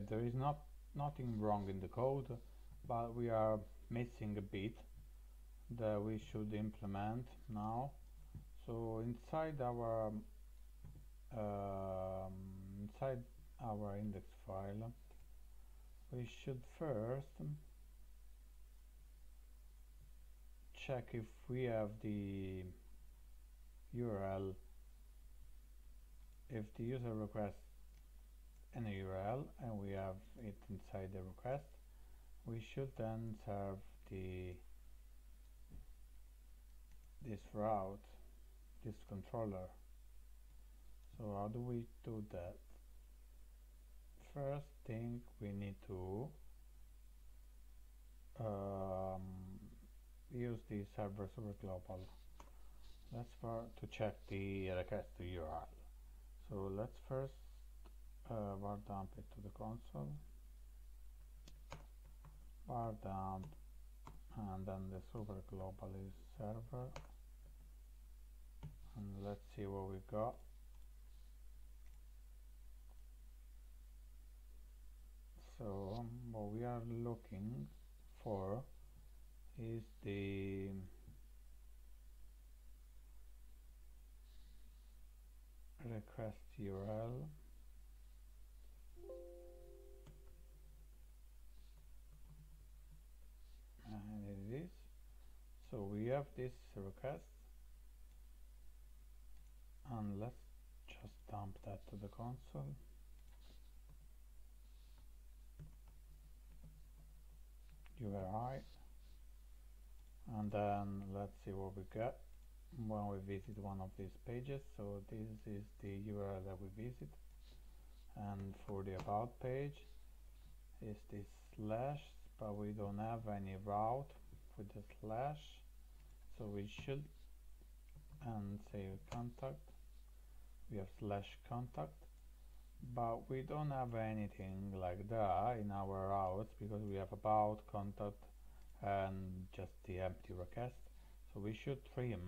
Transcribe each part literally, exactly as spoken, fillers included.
there is not nothing wrong in the code, but we are missing a bit that we should implement now. So inside our um, inside our index file, we should first check if we have the U R L. If the user requests an U R L and we have it inside the request, we should then serve the this route, this controller. So how do we do that? First thing, we need to um, use the server super global. Let's for to check the request to U R L. So let's first uh, var dump it to the console, var dump, and then the super global is server, and let's see what we got. So what we are looking for is the request U R L, and it is. So we have this request, and let's just dump that to the console. U R I, and then let's see what we get when we visit one of these pages. So this is the U R L that we visit, and for the about page is this slash, but we don't have any route with the slash, so we should, and say contact, we have slash contact, but we don't have anything like that in our routes because we have about, contact, and just the empty request. So we should trim,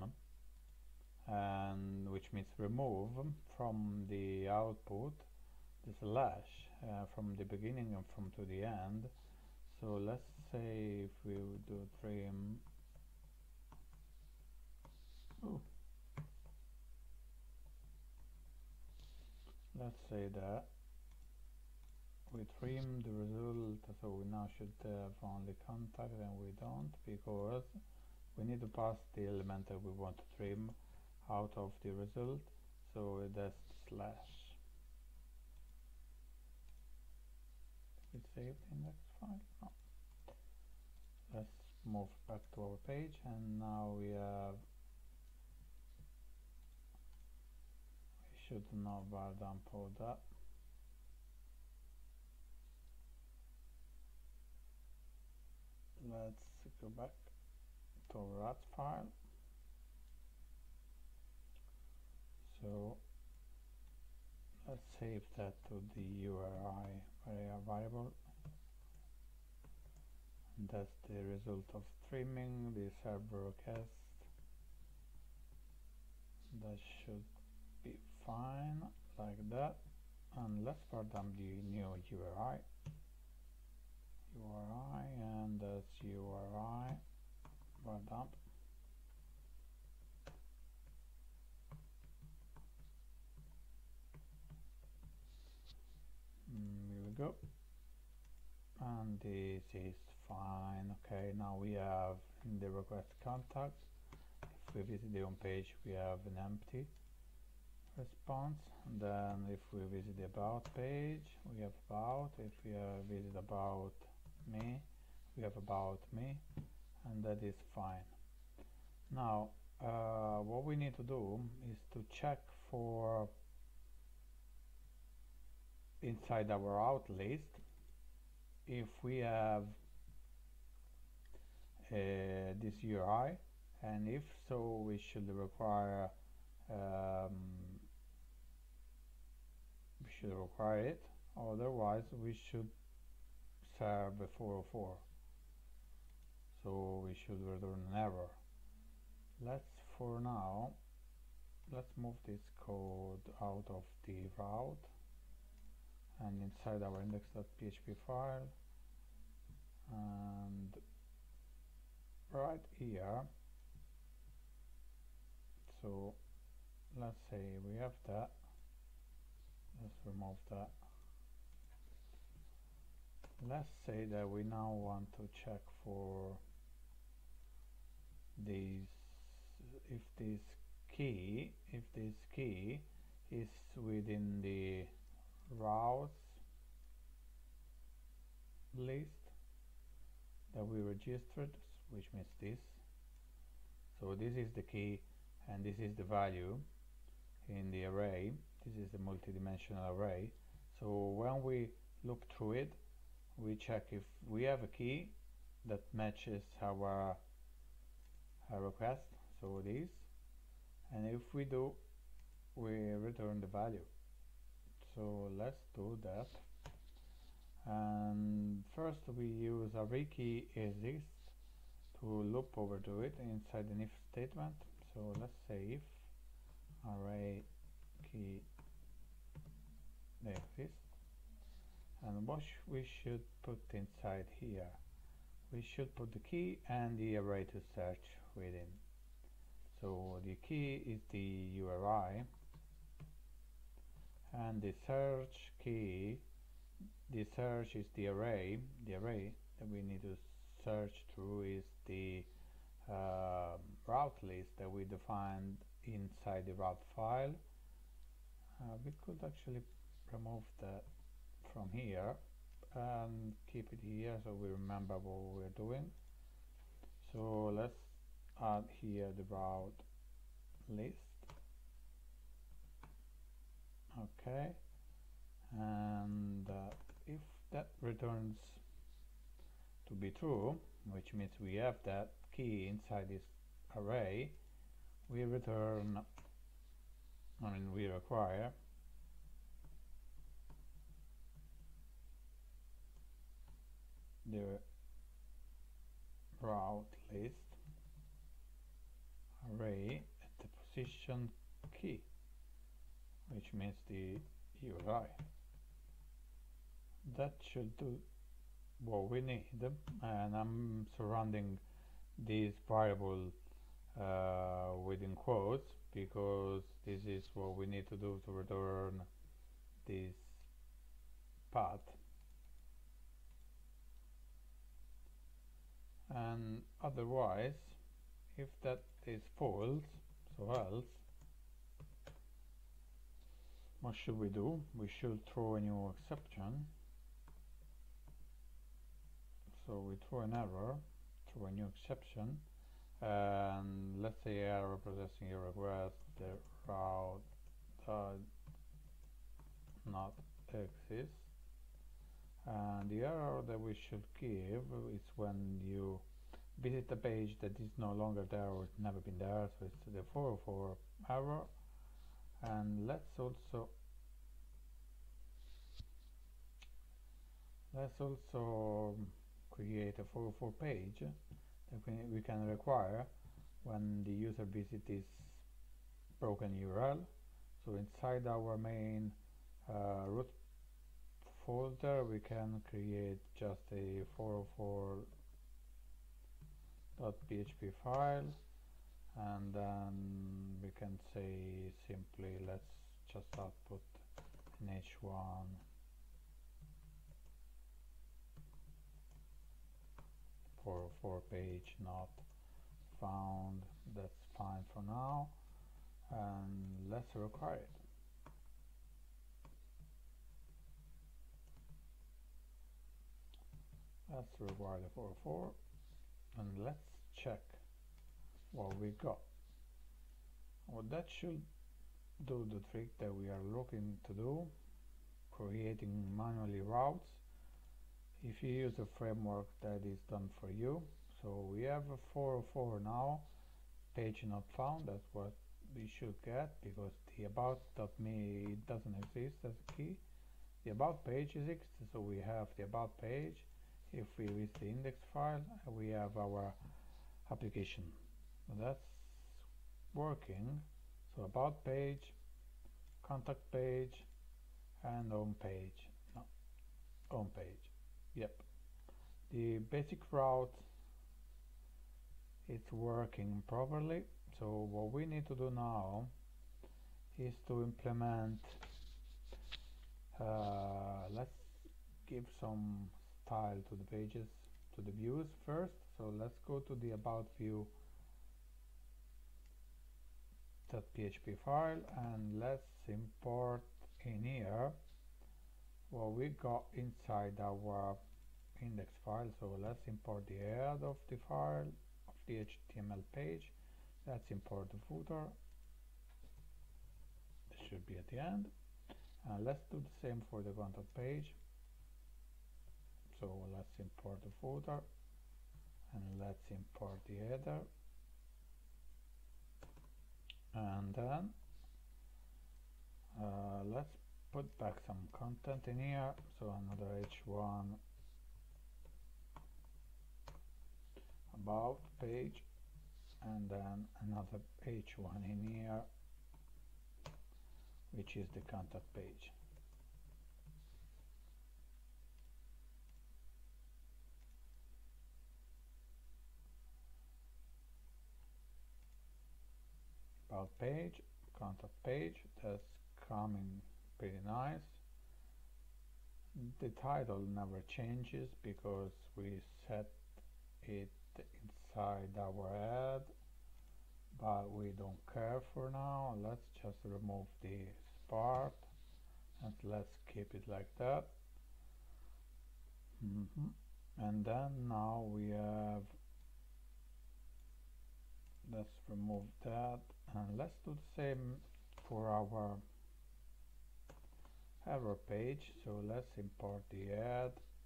and which means remove from the output the slash uh, from the beginning and from to the end. So let's say if we do trim, ooh, let's say that we trim the result, so we now should have only contact, and we don't because we need to pass the element that we want to trim out of the result, so that's slash. We save the index file. No. Let's move back to our page, and now we have we should now var dump all that. Let's go back to our rat file. So let's save that to the U R I variable, and that's the result of trimming the server request. That should be fine like that, and let's var dump the new U R I. U R I, and that's U R I var dump. Mm, here we go, and this is fine. Okay, now we have in the request contact, if we visit the home page, we have an empty response, and then if we visit the about page, we have about. If we uh, visit about me, we have about me, and that is fine. Now uh, what we need to do is to check for inside our out list if we have uh, this U R I, and if so we should require um, we should require it, otherwise we should serve a four oh four, so we should return an error. Let's for now let's move this code out of the route, and inside our index.php file, and right here, so let's say we have that, let's remove that. Let's say that we now want to check for these, if this key, if this key is within the routes list that we registered, which means this. So this is the key and this is the value in the array. This is the multidimensional array. So when we look through it, we check if we have a key that matches our, our request, so this, and if we do, we return the value. So let's do that. And first we use array key exists to loop over to it inside an if statement. So let's say if array key exists, and what sh we should put inside here, we should put the key and the array to search within. So the key is the U R I, and the search key, the search is the array. The array that we need to search through is the uh, route list that we defined inside the route file. Uh, we could actually remove that from here and keep it here so we remember what we're doing. So let's add here the route list. Okay, and uh, if that returns to be true, which means we have that key inside this array, we return, I mean we require the route list array at the position key, which means the U R I. That should do what we need, and I'm surrounding this variable uh, within quotes because this is what we need to do to return this path. And otherwise, if that is false, so else, what should we do? We should throw a new exception. So we throw an error, throw a new exception, and let's say error processing your request, the route does not exist. And the error that we should give is when you visit a page that is no longer there or it's never been there, so it's the four oh four error. And let's also let's also create a four oh four page that we, we can require when the user visits this broken U R L. So inside our main uh, root folder we can create just a four oh four dot P H P file, and then we can say simply let's just output an H one four oh four page not found. That's fine for now, and let's require it. Let's require the four oh four, and let's check what we got. Well, that should do the trick that we are looking to do, creating manually routes. If you use a framework, that is done for you. So we have a four oh four now, page not found. That's what we should get, because the about.me doesn't exist as a key. The about page exists, so we have the about page. If we visit the index file, we have our application. That's working. So about page, contact page, and home page. No, home page. Yep, the basic route it's working properly. So what we need to do now is to implement uh, let's give some style to the pages, to the views first. So let's go to the about view .php file and let's import in here what we got inside our index file. So let's import the head of the file of the H T M L page. Let's import the footer. This should be at the end. And let's do the same for the content page. So let's import the footer and let's import the header, and then uh, let's put back some content in here. So another H one about page, and then another H one in here, which is the contact page. About page, contact page, that's coming pretty nice. The title never changes because we set it inside our head, but we don't care for now. Let's just remove this part and let's keep it like that. Mm-hmm. And then now we have, let's remove that and let's do the same for our header page. So let's import the head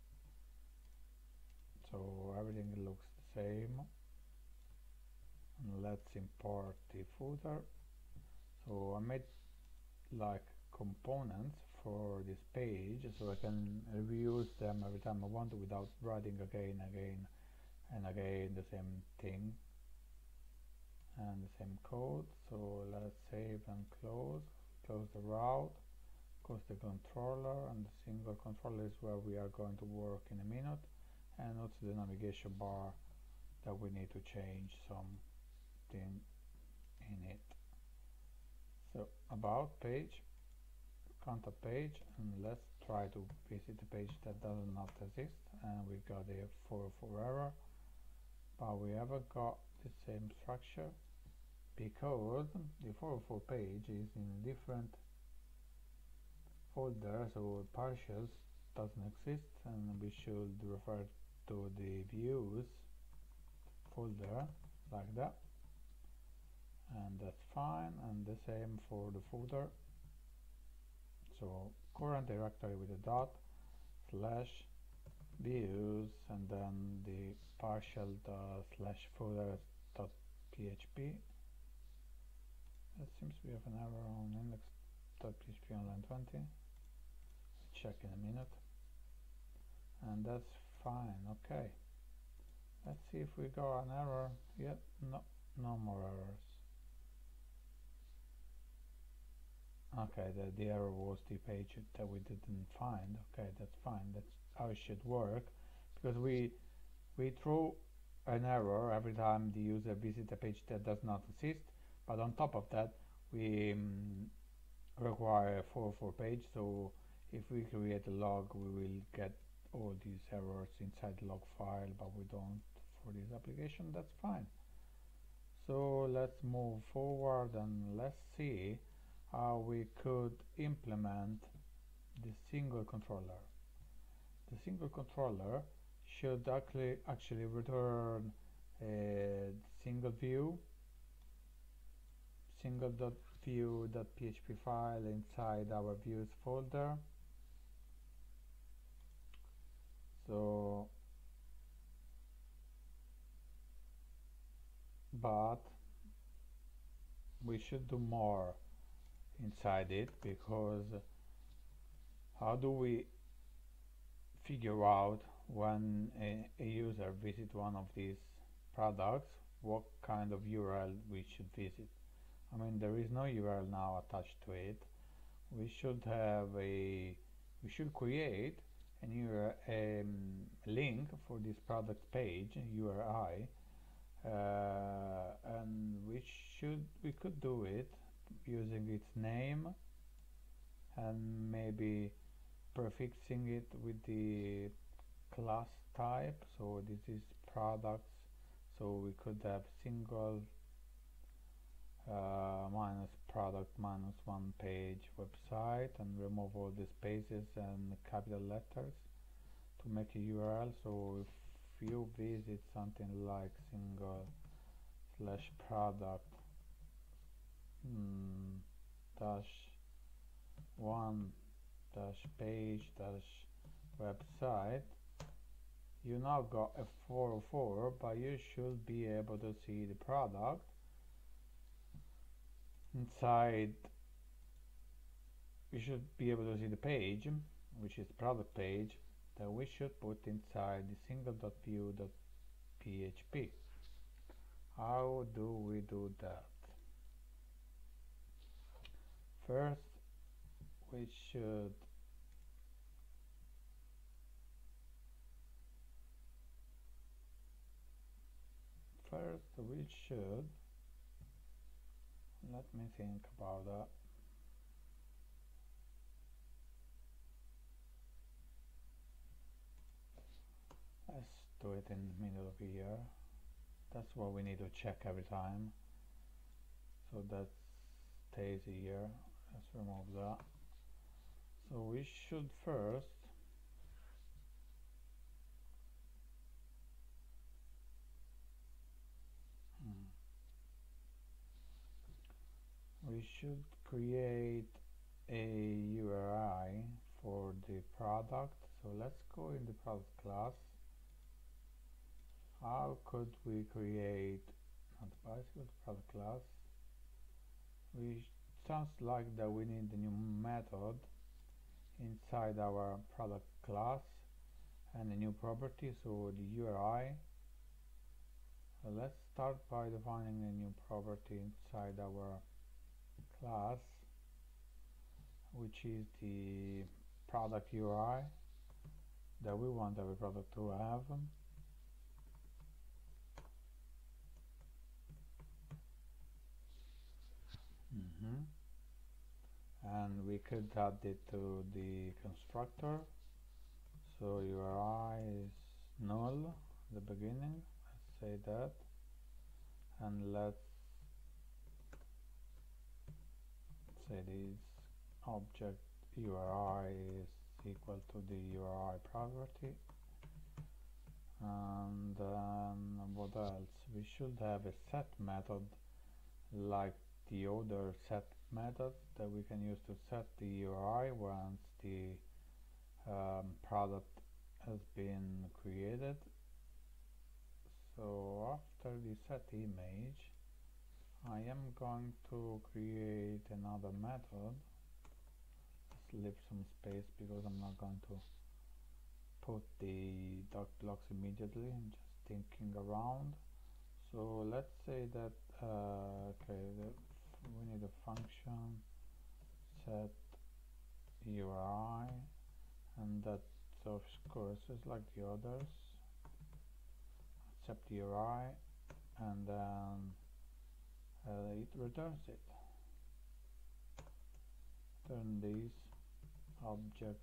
so everything looks the same, and let's import the footer. So I made like components for this page so I can reuse them every time I want without writing again again and again the same thing and the same code. So let's save and close. Close the route, close the controller, and the single controller is where we are going to work in a minute, and also the navigation bar that we need to change something in it. So about page, contact page, and let's try to visit the page that does not exist, and we got a four oh four error, but we haven't got the same structure because the four oh four page is in a different folder, so partials doesn't exist, and we should refer to the views folder like that, and that's fine. And the same for the footer. So current directory with a dot slash views, and then the partial uh, slash footer dot php. It seems we have an error on index dot P H P on line twenty. Check in a minute, and that's fine. Okay, let's see if we got an error yet. No, no more errors. Okay, the, the error was the page that we didn't find. Okay, that's fine. That's how it should work, because we we throw an error every time the user visits a page that does not exist. But on top of that, we um, require a four oh four page. So if we create a log, we will get all these errors inside the log file, but we don't for this application. That's fine. So let's move forward and let's see how we could implement the single controller. The single controller should actually actually return a single view, single dot view dot P H P file inside our views folder. So, but we should do more inside it, because how do we figure out when a, a user visits one of these products what kind of U R L we should visit? I mean, there is no U R L now attached to it. We should have a we should create an U R um, link for this product page U R I, uh, and we should we could do it using its name and maybe prefixing it with the class type. So this is products, so we could have single uh, minus product minus one page website, and remove all the spaces and capital letters to make a U R L. So if you visit something like single slash product mm, dash one dash page dash website, you now got a four oh four, but you should be able to see the product inside. You should be able to see the page, which is the product page, that we should put inside the single.view.php. How do we do that? First, we should first we should let me think about that. Let's do it in the middle of here. That's what we need to check every time. So that stays here. Let's remove that. So we should first hmm, we should create a U R I for the product. So let's go in the product class. How could we create not bicycle product class? We sounds like that we need a new method inside our product class and a new property, so the U R I. So let's start by defining a new property inside our class, which is the product U R I that we want our product to have. Mm-hmm. And we could add it to the constructor. So U R I is null at the beginning. Let's say that, and let's say this object U R I is equal to the U R I property. And then what else? We should have a set method like the other set method that we can use to set the U R I once the um, product has been created. So after the set image, I am going to create another method. Let's leave some space because I'm not going to put the doc blocks immediately. I'm just thinking around. So let's say that uh, okay, the, we need a function set U R I, and that of course is like the others, accept U R I, and then uh, it returns it. Turn this object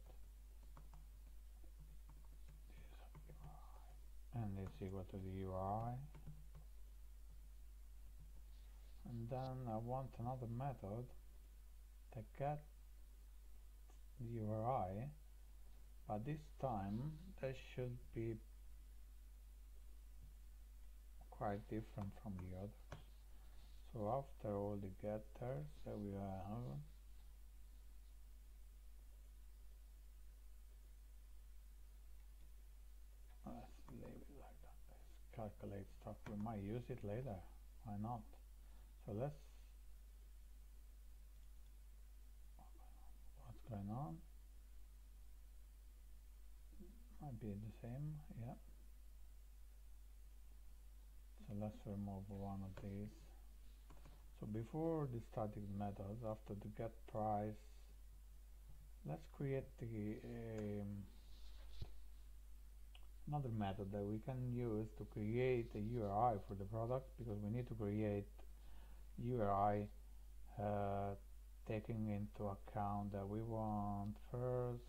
and it's equal to the U R I. And then I want another method that gets the U R I, but this time that should be quite different from the others. So after all the getters that we have, let's leave it like that. Let's calculate stuff. We might use it later. Why not? So let's. What's going on? Might be the same. Yeah. So let's remove one of these. So before the static methods, after the get price, let's create the um, another method that we can use to create a U R I for the product, because we need to create U R I uh, taking into account that we want first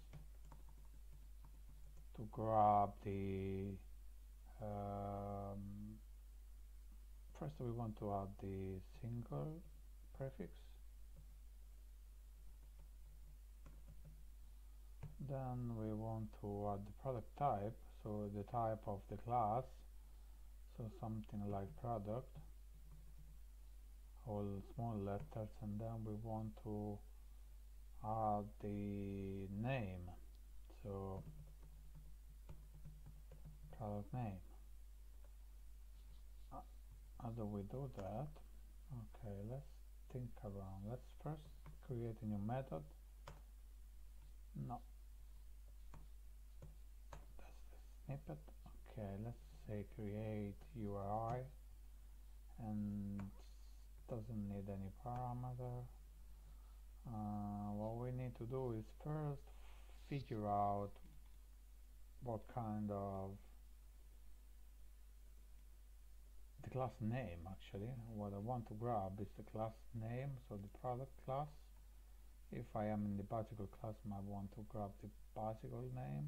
to grab the um, first we want to add the single prefix, then we want to add the product type, so the type of the class, so something like product, all small letters, and then we want to add the name, so product name. Uh, how do we do that? Okay, let's think around. Let's first create a new method. No, that's the snippet. Okay, let's say create U R I, and doesn't need any parameter. Uh, what we need to do is first figure out what kind of the class name. Actually, what I want to grab is the class name, so the product class. If I am in the particle class, I want to grab the particle name.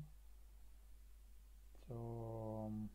So um,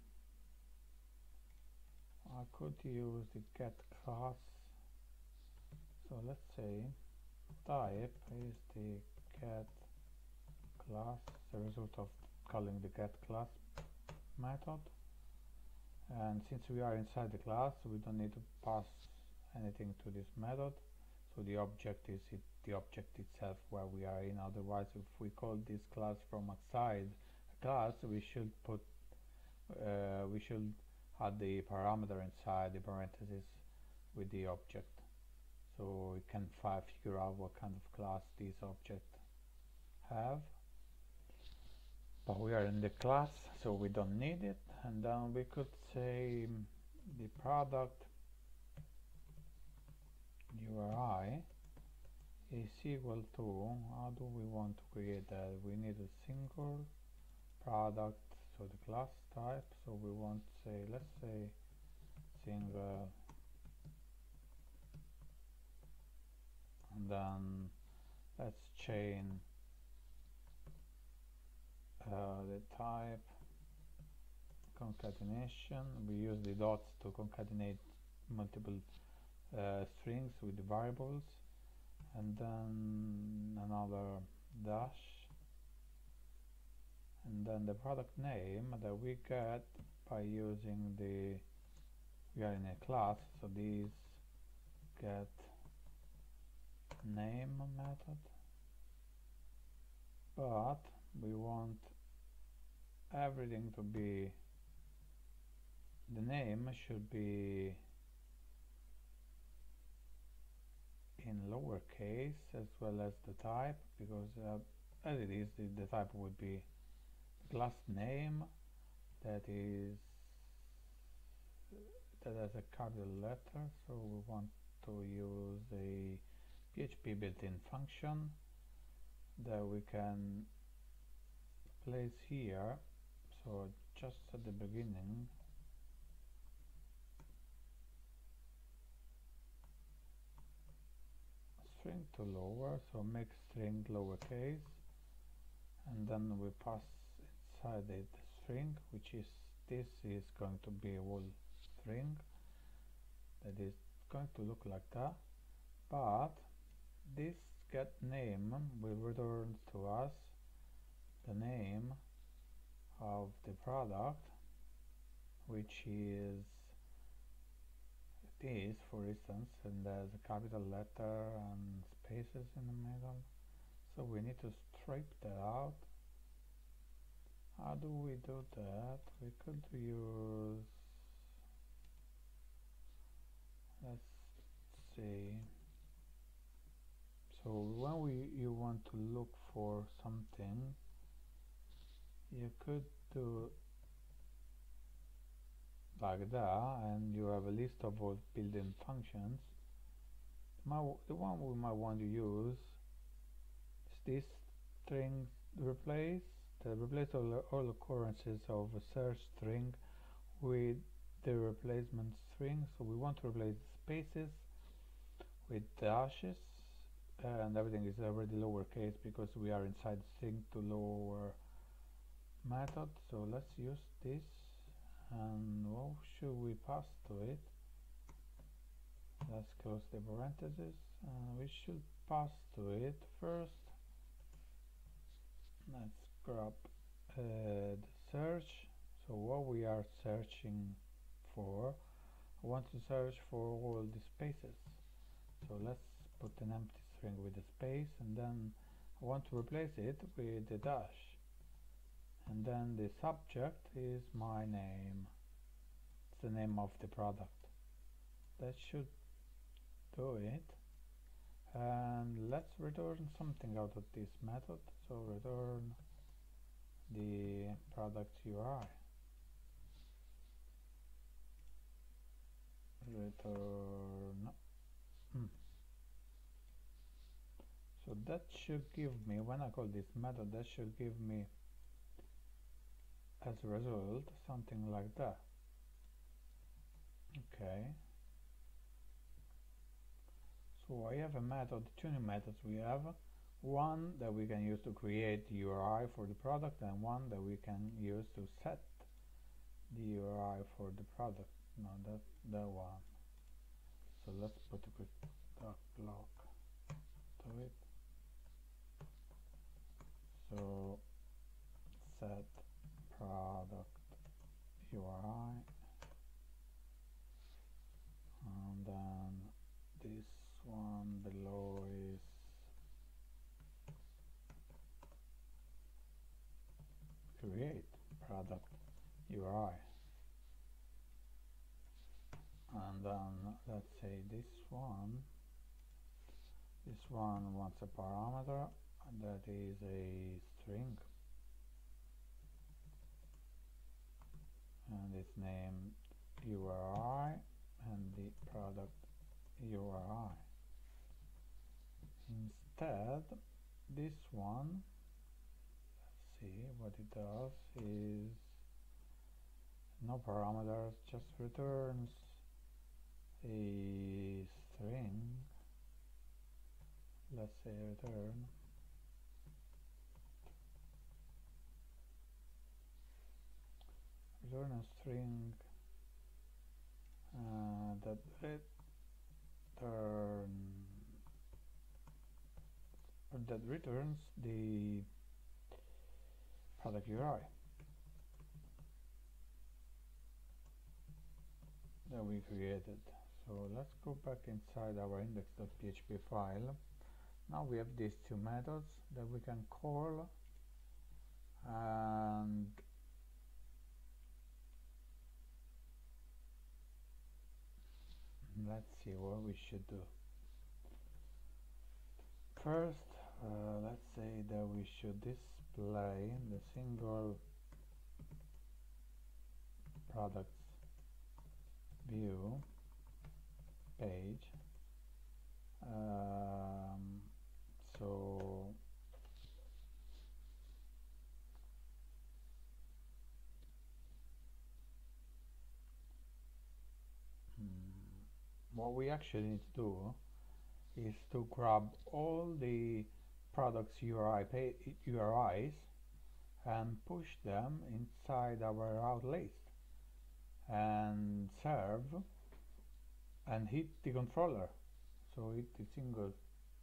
I could use the get class. So let's say type is the get class, the result of calling the get class method. And since we are inside the class, we don't need to pass anything to this method, so the object is it, the object itself where we are in. Otherwise, if we call this class from outside a class, we should put uh, we should add the parameter inside the parentheses with the object, so we can figure out what kind of class this object have. But we are in the class, so we don't need it. And then we could say um, the product U R I is equal to, how do we want to create that? We need a single product, so the class type, so we want to say, let's say single, and then let's chain uh, the type concatenation. We use the dots to concatenate multiple uh, strings with the variables, and then another dash, and then the product name that we get by using the, we are in a class, so these get name method, but we want everything to be, the name should be in lowercase as well as the type, because uh, as it is, the, the type would be the class name that is that has a capital letter, so we want to use a P H P built-in function that we can place here. So just at the beginning, string to lower, so make string lowercase, and then we pass inside it the string, which is, this is going to be a whole string that is going to look like that, but this get name will return to us the name of the product, which is this, for instance, and there's a capital letter and spaces in the middle, so we need to strip that out. How do we do that? We could use, let's see, so when we you want to look for something, you could do like that, and you have a list of all built-in functions. My, the one we might want to use is this string replace that replace all, all occurrences of a search string with the replacement string. So we want to replace spaces with dashes, and everything is already lowercase because we are inside string to lower method. So let's use this, and what should we pass to it? Let's close the parentheses, and we should pass to it first. Let's grab uh, the search. So what we are searching for, I want to search for all the spaces. So let's put an empty string with a space, and then I want to replace it with a dash, and then the subject is my name. It's the name of the product. That should do it. And let's return something out of this method. So return the product U R I. Return. Hmm. So that should give me, when I call this method, that should give me as a result something like that. Okay. So I have a method, two new methods. We have one that we can use to create the U R I for the product, and one that we can use to set the U R I for the product. No, that that one. So let's put a quick doc block to it. So set product U R I, and then this one below is create product U R I, and then let's say this one this one wants a parameter that is a string, and it's named U R I and the product U R I. Instead, this one, let's see what it does, is no parameters, just returns a string. Let's say return return a string uh, that return that returns the product U R I that we created. So let's go back inside our index.php file. Now we have these two methods that we can call, and let's see what we should do. First, uh, let's say that we should display the single products view page. Um, so hmm, what we actually need to do is to grab all the products U R I U R Is and push them inside our route list and serve and hit the controller. So hit the single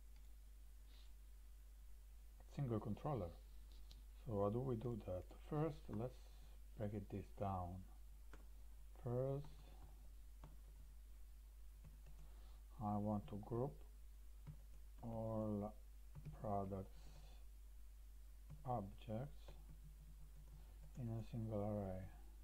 single controller. So how do we do that? First, let's break it this down. First, I want to group all products objects in a single array.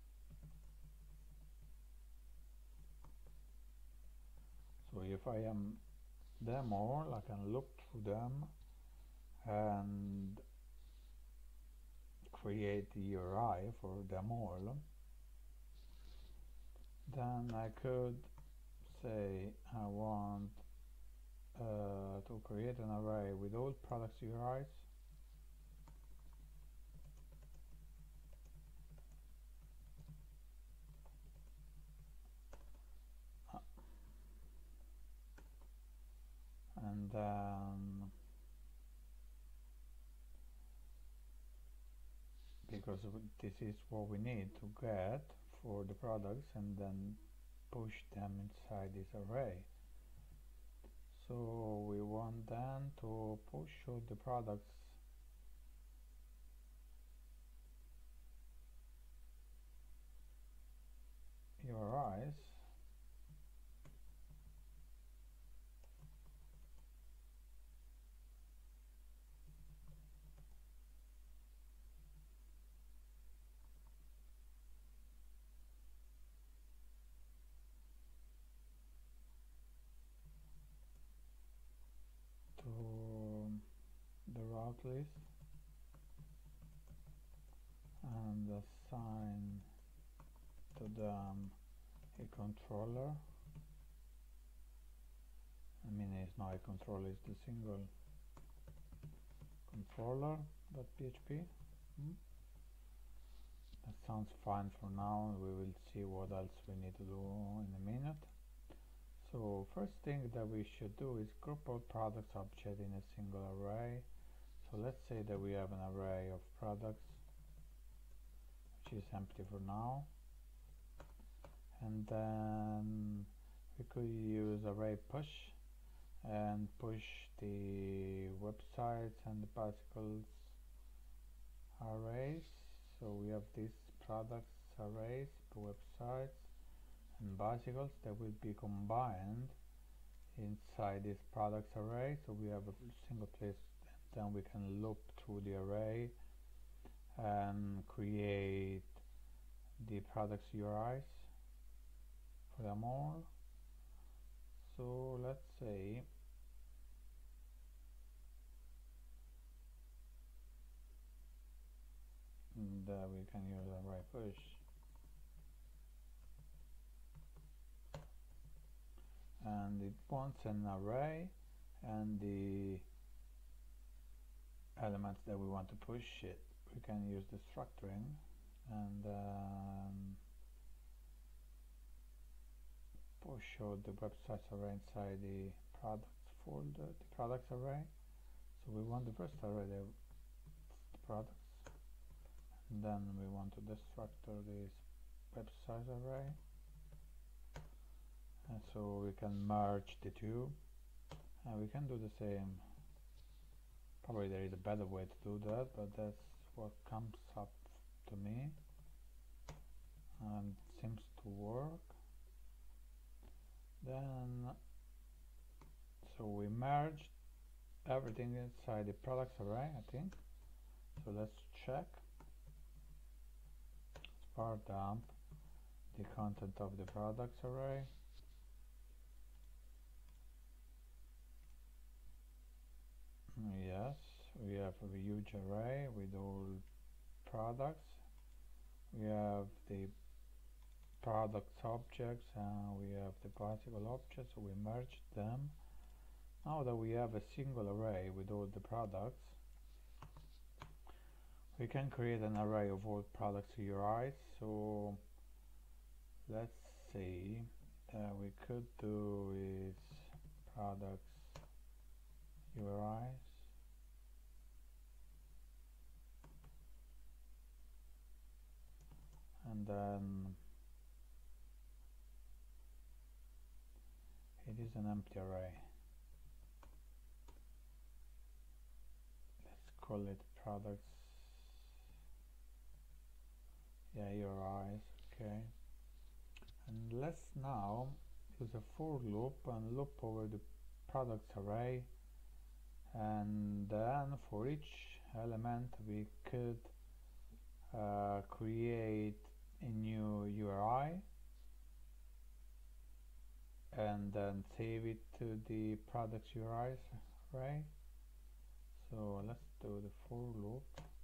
So if I am them all, I can look through them and create the U R I for them all. Then I could say I want uh, to create an array with all products U R Is, and then because this is what we need to get for the products, and then push them inside this array. So we want then to push all the products U R Is to the route list and assign to them a controller. I mean, it's not a controller, it's the single controller.php. hmm? That sounds fine for now. We will see what else we need to do in a minute. So first thing that we should do is group all products object in a single array. So let's say that we have an array of products which is empty for now, and then we could use array push and push the websites and the bicycles arrays. So we have these products arrays, websites and bicycles that will be combined inside this products array. So we have a single place, and then we can loop through the array and create the products U R Is for them all. So let's say that we can use array push, and it wants an array and the elements that we want to push it. We can use the structuring and um, push out the websites array inside the products folder, the products array. So we want the first array, the, the products, and then we want to destructor this website array, and so we can merge the two, and we can do the same. Probably there is a better way to do that, but that's what comes up to me and seems to work. Then so we merged everything inside the products array, I think. So let's check. Spark dump the content of the products array. Yes, we have a huge array with all products. We have the products objects and we have the bicycle objects, so we merged them. Now that we have a single array with all the products, we can create an array of all products U R Is. So let's see, uh, we could do is products U R Is, and then it is an empty array. Let's call it products, yeah, U R Is, okay. And let's now use a for loop and loop over the products array, and then for each element we could uh, create a new U R I and then save it to the products U R Is array. So let's do the for loop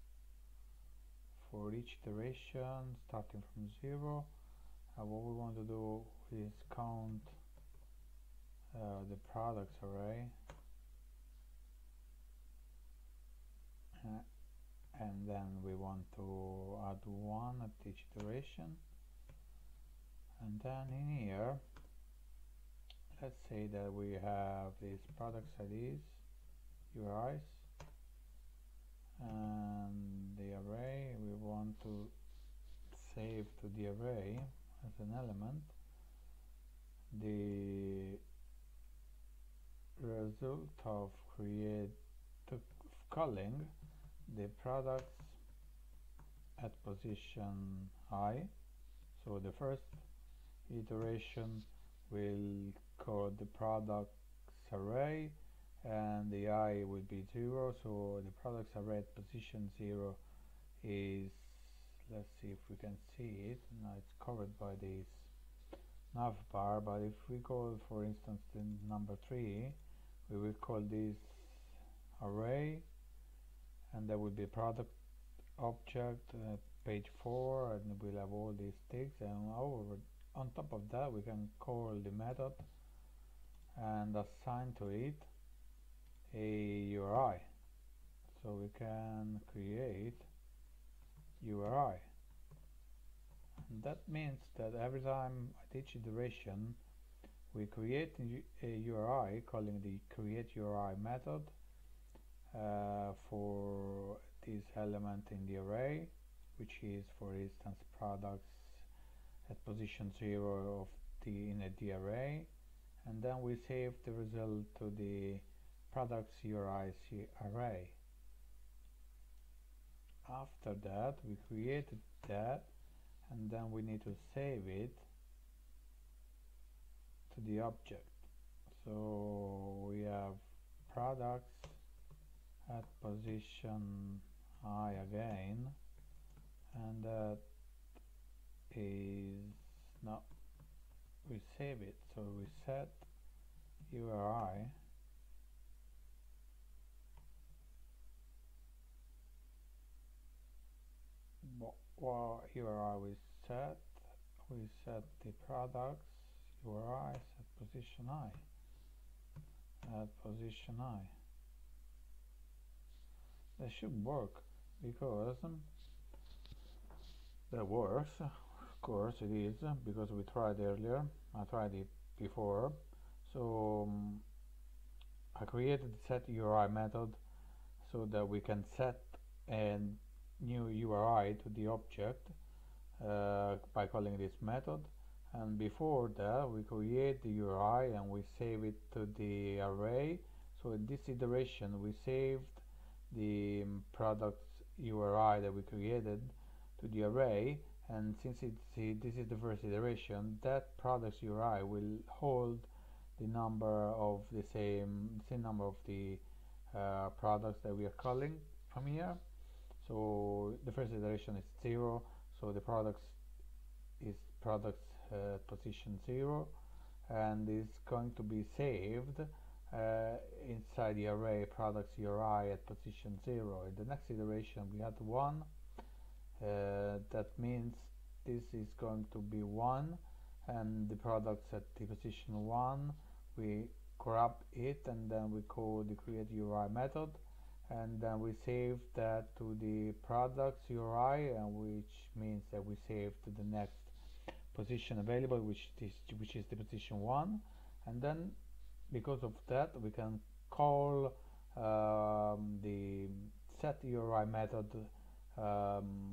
for each iteration starting from zero. Uh, what we want to do is count uh, the products array, uh, and then we want to add one at each iteration, and then in here let's say that we have these products I Ds, U R Is, and the array we want to save to the array as an element the result of create to calling the products at position I. So the first iteration will call the products array and the I will be zero, so the products array at position zero is, let's see if we can see it. Now it's covered by this nav bar, but if we call for instance the number three, we will call this array and there will be product object uh, page four, and we'll have all these tags, and over on top of that we can call the method and assign to it a U R I, so we can create U R I, and that means that every time at each iteration we create a U R I calling the create U R I method uh, for this element in the array, which is for instance products at position zero of the in a the array, and then we save the result to the products U R I array. After that we created that, and then we need to save it to the object. So we have products at position I again, and that is not, we save it, so we set U R I what U R I we set, we set the products U R Is at position I, at position I. That should work, because um, that works, of course it is, because we tried earlier, I tried it before. So um, I created the set U R I method so that we can set a new U R I to the object uh, by calling this method, and before that we create the U R I and we save it to the array. So in this iteration we saved the um, products U R I that we created to the array, and since it's uh, this is the first iteration, that products U R I will hold the number of the same same number of the uh, products that we are calling from here. So the first iteration is zero, so the products is products uh, position zero, and is going to be saved uh, inside the array products U R I at position zero. In the next iteration we had one, uh, that means this is going to be one, and the products at the position one we grab it and then we call the create U R I method, and then we save that to the products U R I, and which means that we save to the next position available, which is which is the position one, and then because of that we can call um, the set U R I method um,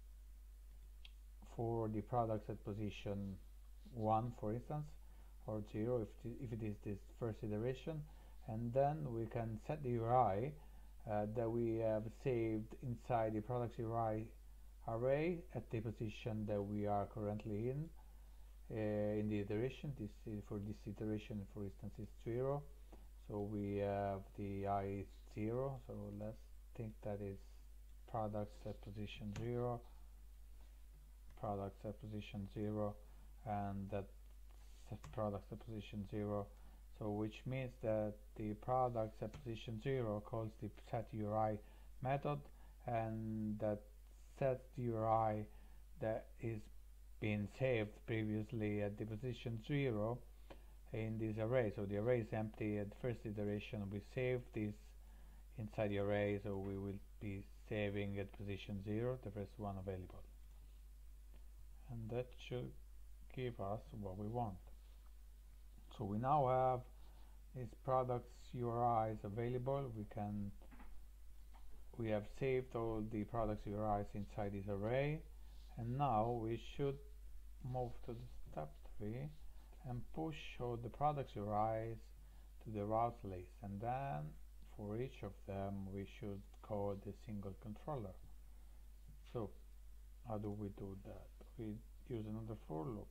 for the products at position one, for instance, or zero if, if it is this first iteration, and then we can set the U R I uh, that we have saved inside the products U R I array at the position that we are currently in uh, in the iteration. This is for this iteration, for instance, is zero, so we have the I is zero, so let's think that is products at position zero, products at position zero, and that set products at position zero, so which means that the products at position zero calls the set U R I method, and that sets the U R I that is being saved previously at the position zero in this array. So the array is empty at the first iteration, we save this inside the array, so we will be saving at position zero the first one available, and that should give us what we want. So we now have these products U R Is available. We can we have saved all the products U R Is inside this array, and now we should move to the step three and push all the products U R Is to the route list, and then for each of them we should call the single controller. So how do we do that? We use another for loop,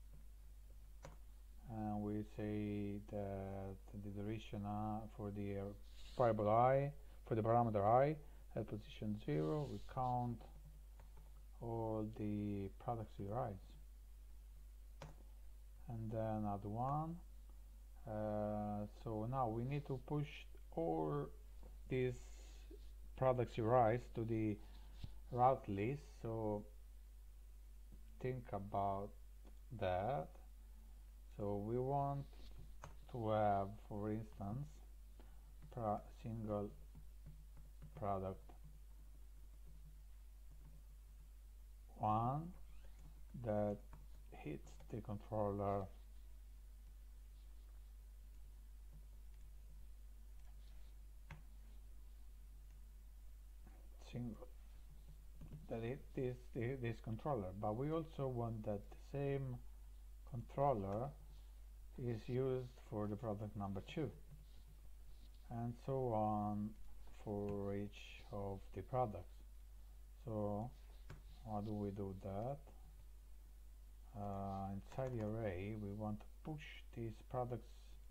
and we say that the duration uh, for the uh, variable I, for the parameter I at position zero, we count all the products U R Is, and then add one. Uh, so now we need to push all these products U R Is to the route list. So think about that. So we want to have, for instance, pro single product one that hits the controller single that it is the, this controller, but we also want that the same controller is used for the product number two, and so on for each of the products. So how do we do that? Uh, inside the array we want to push these products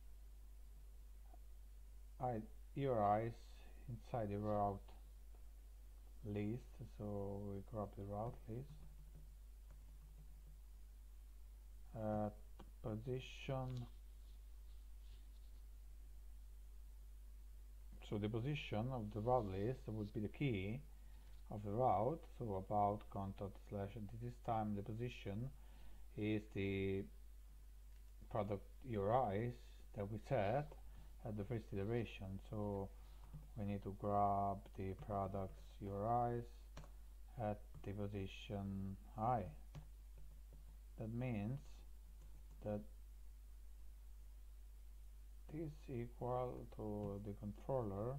U R Is inside the route list. So we grab the route list at position. So the position of the route list would be the key of the route. So about contact slash, and this time the position is the product U R Is that we set at the first iteration. So we need to grab the products U R Is at the position I. That means that this equal to the controller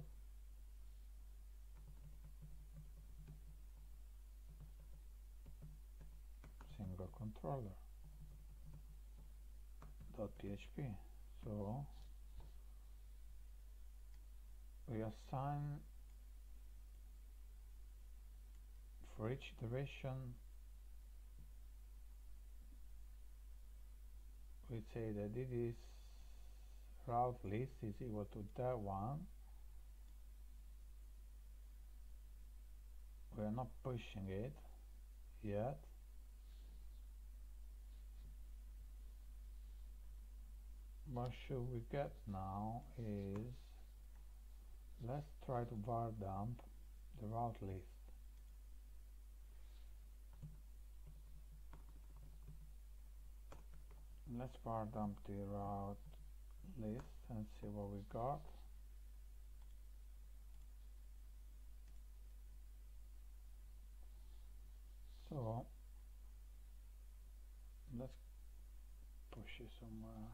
single controller dot P H P. So we assign for each iteration, we say that it is route list is equal to that one. We are not pushing it yet. What should we get now is, let's try to var dump the route list. Let's var dump the route list and see what we got. So let's push it somewhere.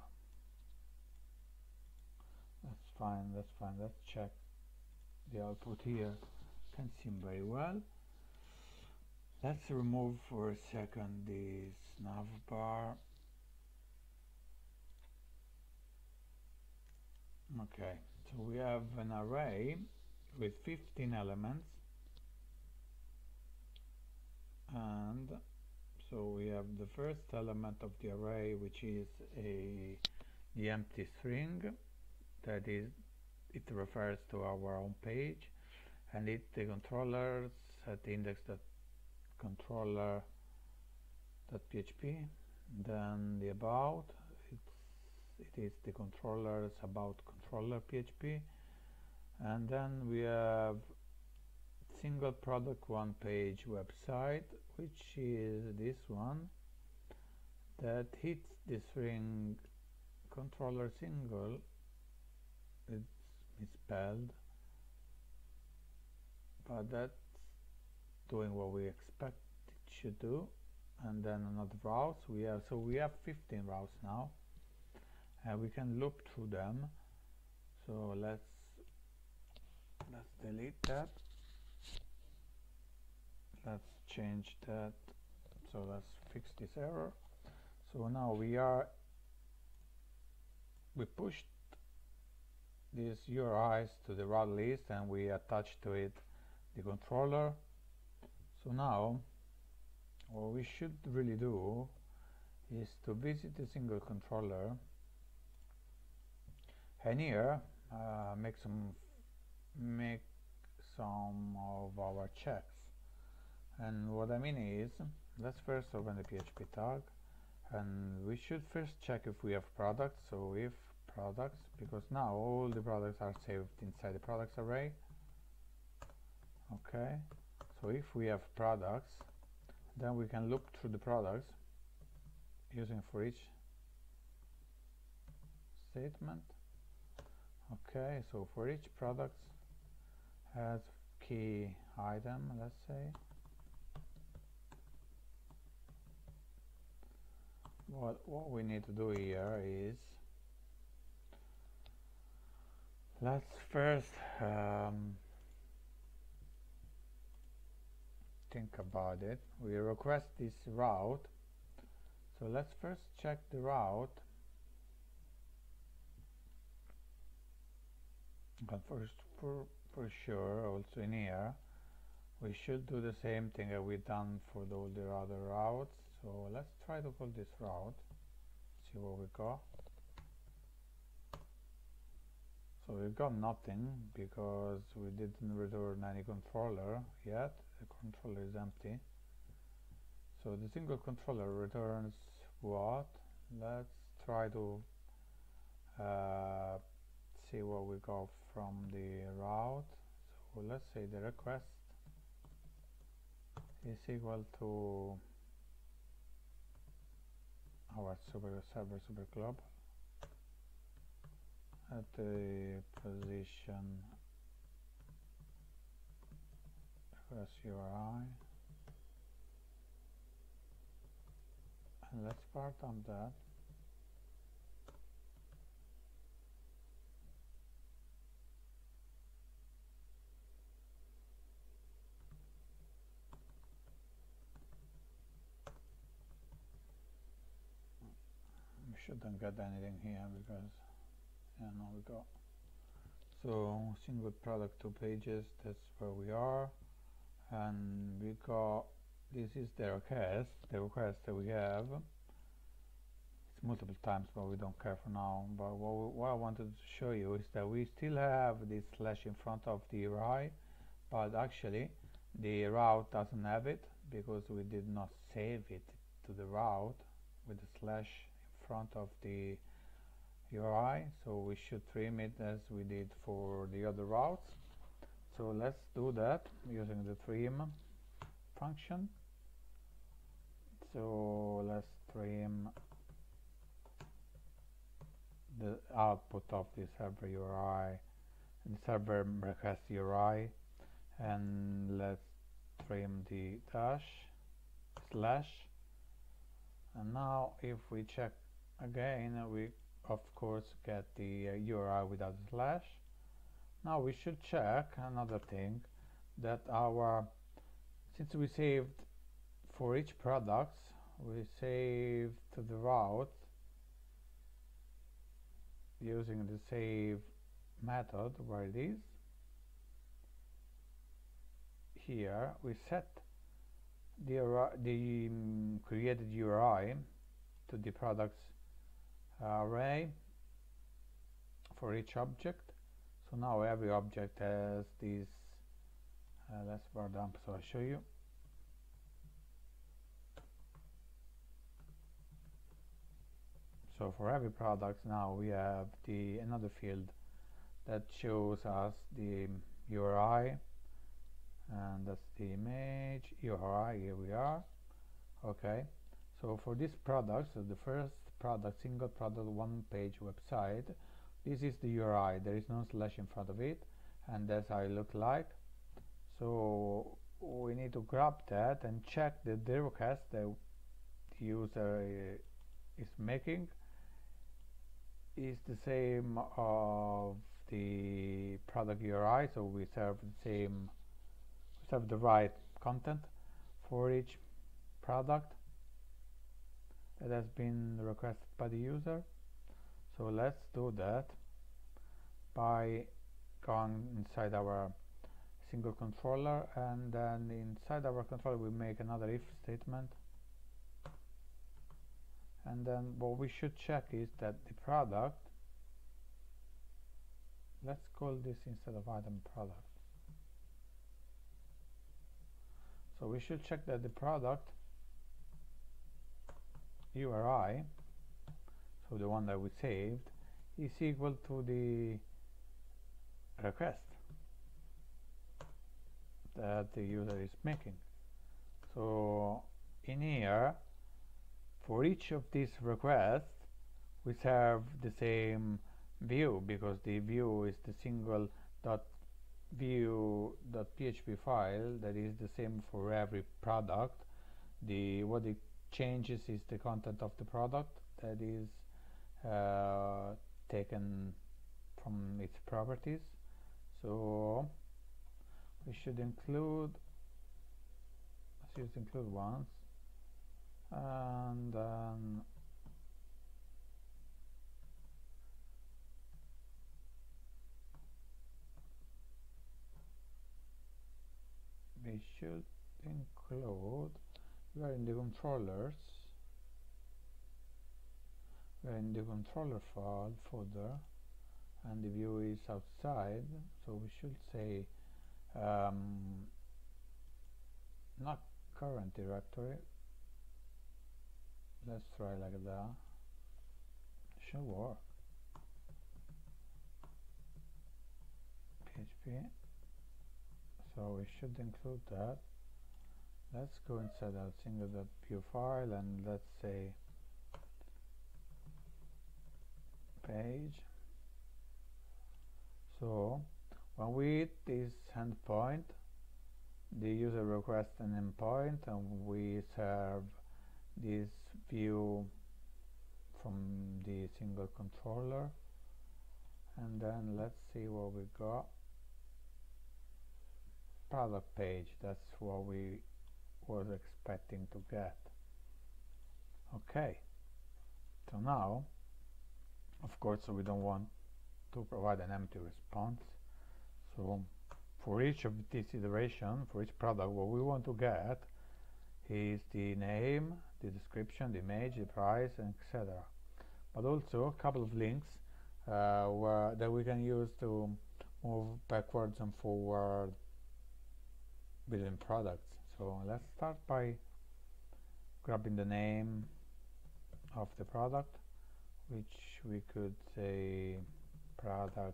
That's fine, that's fine. Let's check the output here. Can seem very well. Let's remove for a second this navbar. Okay, so we have an array with fifteen elements, and so we have the first element of the array, which is a the empty string, that is, it refers to our home page, and it the controllers at the index dot controller dot P H P. Then the about, it's it is the controllers about controller P H P, and then we have single product one page website, which is this one that hits the string controller single. It's misspelled, but that's doing what we expect it should do. And then another routes we have, so we have fifteen routes now, and we can loop through them. So let's let's delete that. Let's change that. So let's fix this error. So now we are we pushed these U R Is to the route list and we attach to it the controller. So now what we should really do is to visit the single controller and here uh, make some make some of our checks. And what I mean is, let's first open the P H P tag and we should first check if we have products. So if products, because now all the products are saved inside the products array. Okay, so if we have products, then we can loop through the products using for each statement. Okay, so for each product has key item, let's say. What, what we need to do here is, let's first um, think about it. We request this route, so let's first check the route. But first, for, for sure, also in here, we should do the same thing that we've done for the, all the other routes. So let's try to call this route, see what we got. So we got nothing because we didn't return any controller yet. The controller is empty. So the single controller returns what? Let's try to uh, see what we got from the route. So let's say the request is equal to our super server super global at the position request U R I, and let's part on that. We shouldn't get anything here because yeah, no, we got. So single product two pages, that's where we are, and we got, this is the request, the request that we have. It's multiple times, but we don't care for now. But what, we, what I wanted to show you is that we still have this slash in front of the U R I, but actually the route doesn't have it because we did not save it to the route with the slash in front of the U R I, so we should trim it as we did for the other routes. So let's do that using the trim function. So let's trim the output of the server U R I and server request U R I, and let's trim the dash slash. And now if we check again, we of course get the uh, U R I without the slash. Now we should check another thing, that our, since we saved for each product, we saved to the route using the save method, where it is here, we set the, the um, created U R I to the products array for each object. So now every object has this, uh, let's bar dump so I show you. So for every product now we have the another field that shows us the U R I, and that's the image U R I. Here we are. Okay, so for this product, so the first product, single product one page website, this is the U R I, there is no slash in front of it, and that's how it looks like. So we need to grab that and check that the request that the user uh, is making is the same of the product U R I, so we serve the same, we serve the right content for each product that has been requested by the user. So let's do that by going inside our single controller, and then inside our controller we make another if statement, and then what we should check is that the product, let's call this instead of item product, so we should check that the product U R I, so the one that we saved, is equal to the request that the user is making. So in here, for each of these requests we serve the same view, because the view is the single dot view dot P H P file that is the same for every product. The what it changes is the content of the product that is uh, taken from its properties. So we should include, let's use include once, and then we should include, we are in the controllers, we are in the controller file folder, and the view is outside, so we should say um, not current directory. Let's try like that. Should work. P H P. So we should include that. Let's go inside our single.view file and let's say page. So when we hit this endpoint, the user requests an endpoint, and we serve this view from the single controller, and then let's see what we got. Product page, that's what we was expecting to get. Okay, so now of course we don't want to provide an empty response, so for each of this iteration, for each product, what we want to get is the name, the description, the image, the price, and et cetera. But also a couple of links uh, where, that we can use to move backwards and forward within products. So let's start by grabbing the name of the product, which we could say product.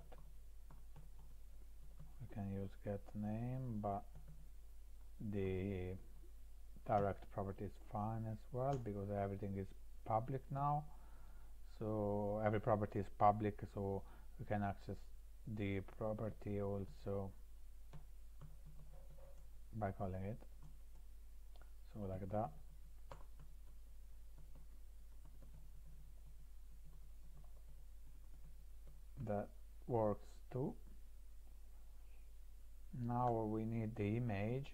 We can use get name, but the direct property is fine as well, because everything is public now. So every property is public, so we can access the property also by calling it, so like that. That works too. Now we need the image.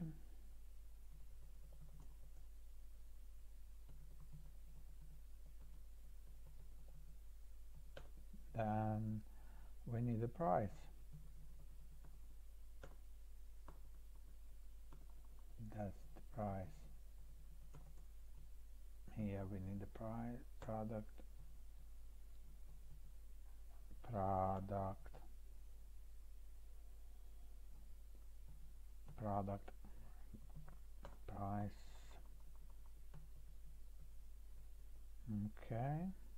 Then we need the price. That's the price. Here we need the price, product, product, product, price. Okay.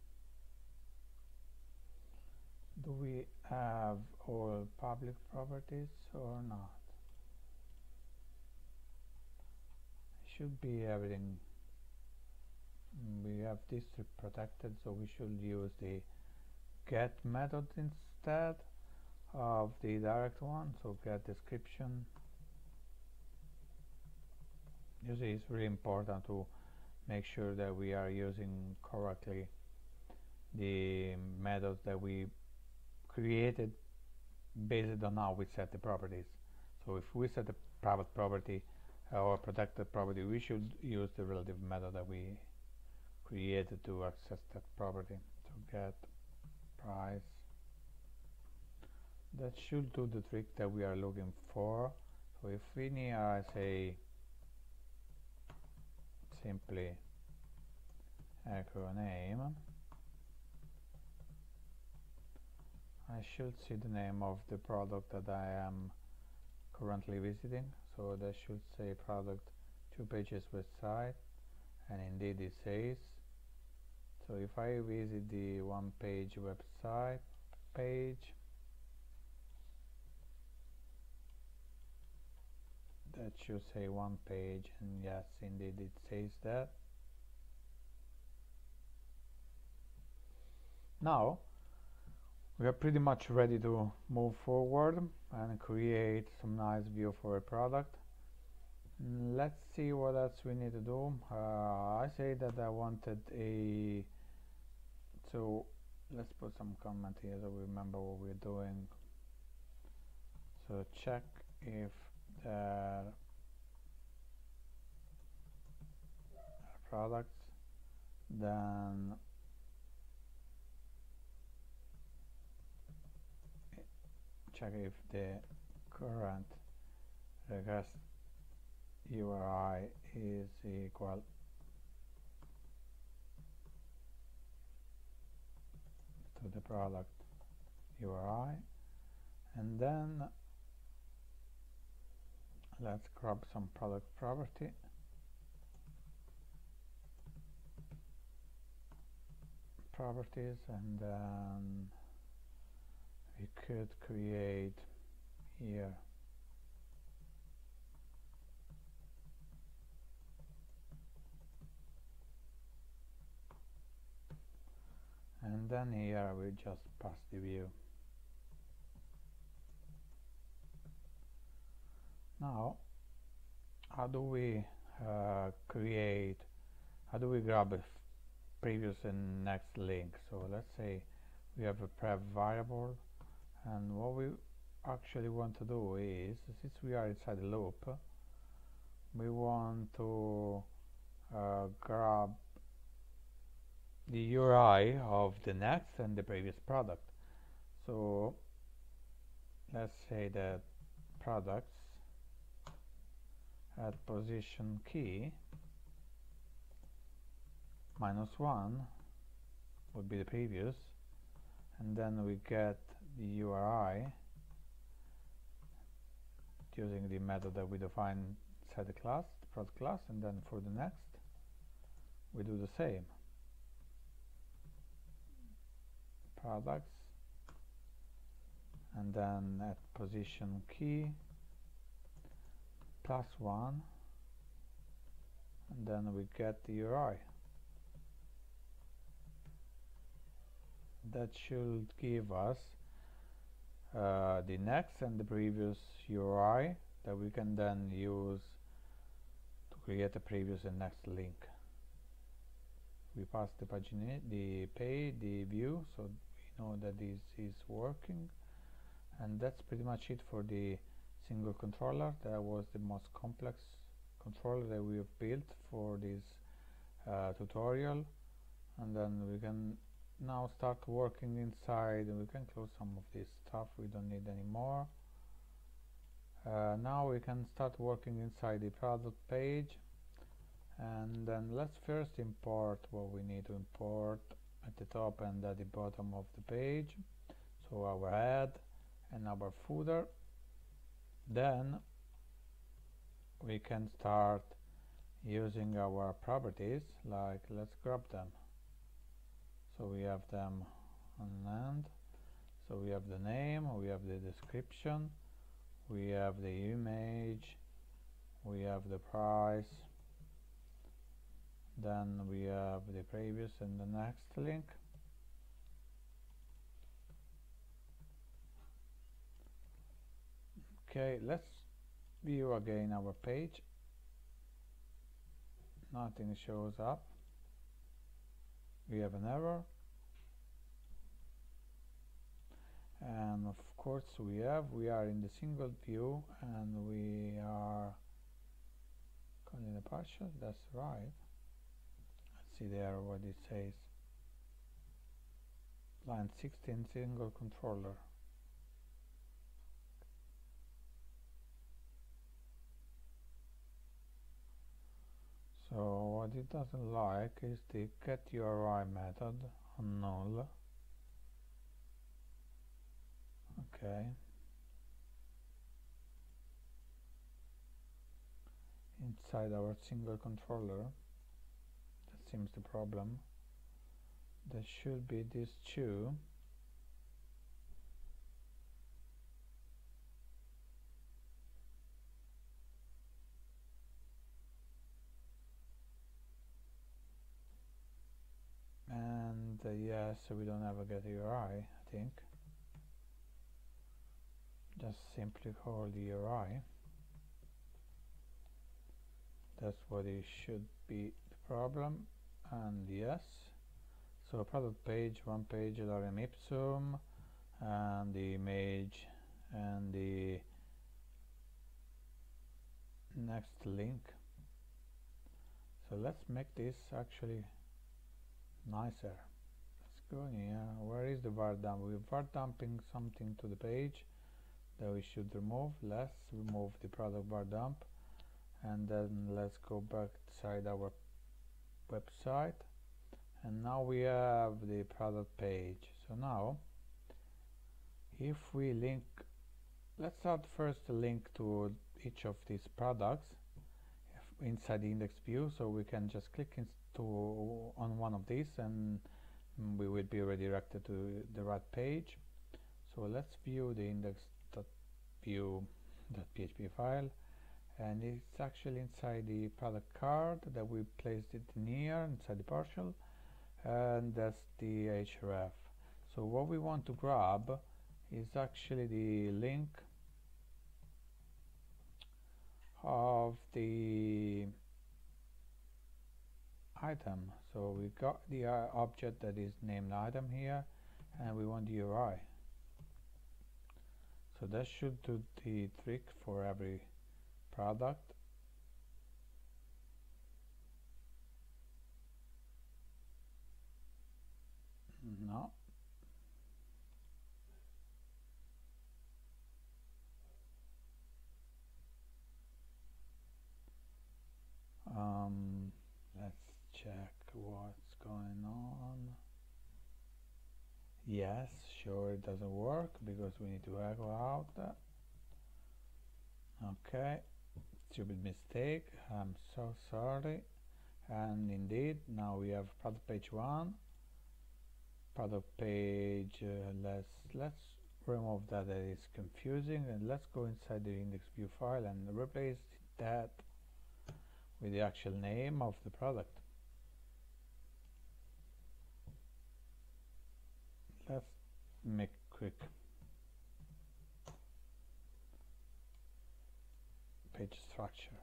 Do we have all public properties or not? Should be everything. We have this protected, so we should use the get method instead of the direct one. So get description. Usually it's really important to make sure that we are using correctly the methods that we created based on how we set the properties. So if we set a private property or protected property, we should use the relative method that we created to access that property. So get price. That should do the trick that we are looking for. So if we near I say simply echo name, I should see the name of the product that I am currently visiting. So that should say product two pages website, and indeed it says. So if I visit the one page website page, that should say one page, and yes, indeed it says that. Now we are pretty much ready to move forward and create some nice view for a product. Let's see what else we need to do. uh, I say that I wanted a so let's put some comment here so we remember what we're doing. So check if there are products, then check if the current request U R I is equal to the product U R I, and then let's grab some product property. Properties, and then we could create here and then here we just pass the view. Now how do we uh, create how do we grab a previous and next link? So let's say we have a pref variable, and what we actually want to do is, since we are inside the loop, we want to uh, grab the U R I of the next and the previous product. So let's say that products at position key minus one would be the previous, and then we get the U R I using the method that we define inside the class, the product class, and then for the next we do the same. Products, and then at position key plus one, and then we get the U R I. That should give us uh, the next and the previous U R I that we can then use to create a previous and next link. We pass the pagina, the page, the view, so we know that this is working, and that's pretty much it for the single controller. That was the most complex controller that we have built for this uh, tutorial, and then we can now start working inside, and we can close some of this stuff we don't need anymore. Uh, now we can start working inside the product page, and then let's first import what we need to import at the top and at the bottom of the page, so our head and our footer. Then we can start using our properties, like let's grab them. So we have them on end. So we have the name, we have the description, we have the image, we have the price, then we have the previous and the next link. Okay, let's view again our page. Nothing shows up. We have an error. and of course we have we are in the single view and we are calling the partial. That's right. Let's see there what it says. Line sixteen, single controller. So what it doesn't like is the getURI method on null. Okay. Inside our single controller, that seems the problem. There should be these two. And uh, yes, so we don't have a getURI, I think. Just simply call the U R I. That's what it should be the problem. And yes, so product page, one page, lorem ipsum, and the image, and the next link. So let's make this actually nicer. Let's go in here. Where is the var dump? We're var dumping something to the page that we should remove. Let's remove the product var dump, and then let's go back inside our website, and now we have the product page. So now if we link, let's start first a link to each of these products inside the index view, so we can just click into on one of these and we will be redirected to the right page. So let's view the index.view.php file, and it's actually inside the product card that we placed it in here inside the partial, and that's the href. So what we want to grab is actually the link of the item. So we got the uh, object that is named item here, and we want the U R I. So that should do the trick for every product. No. Um, let's check what's going on. Yes, sure, it doesn't work because we need to echo out that. Okay, stupid mistake, I'm so sorry. And indeed, now we have product page one, product page, uh, let's let's remove that, that is confusing, and let's go inside the index view file and replace that with the actual name of the product. Let's make quick page structure.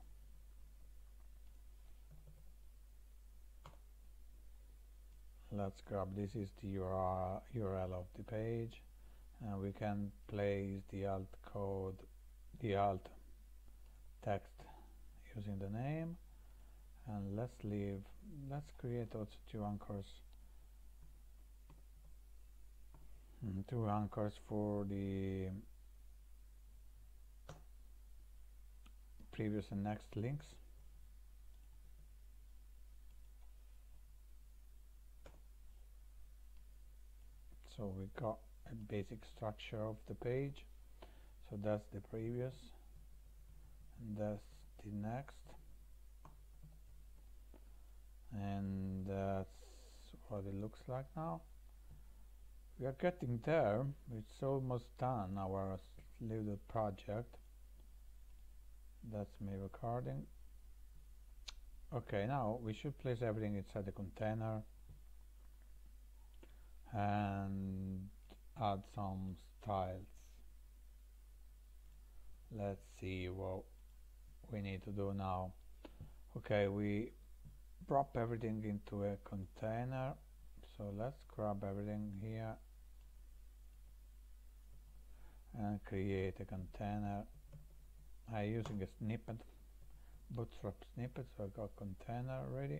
Let's grab, this is the U R L of the page, and we can place the alt code, the alt text using the name, and let's leave, let's create also two anchors, mm, two anchors for the previous and next links. So we got a basic structure of the page. So that's the previous, and that's the next, and that's what it looks like now. We are getting there. It's almost done, our little project. That's me recording. Okay, now we should place everything inside the container and add some styles. Let's see what we need to do now. Okay, we drop everything into a container, so let's grab everything here and create a container. I'm using a snippet, Bootstrap snippet, so I got container ready.